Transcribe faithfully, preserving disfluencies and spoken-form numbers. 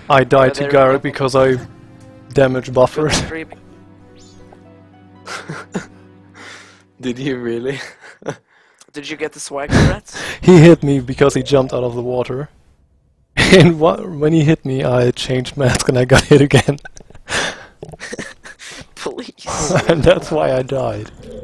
I died Yeah, to there we Gyorg go. because I damage buffered. Streaming. Did you really? Did you get the swag threats? He hit me because he jumped out of the water. And wha when he hit me, I changed mask and I got hit again. Please. And that's why I died.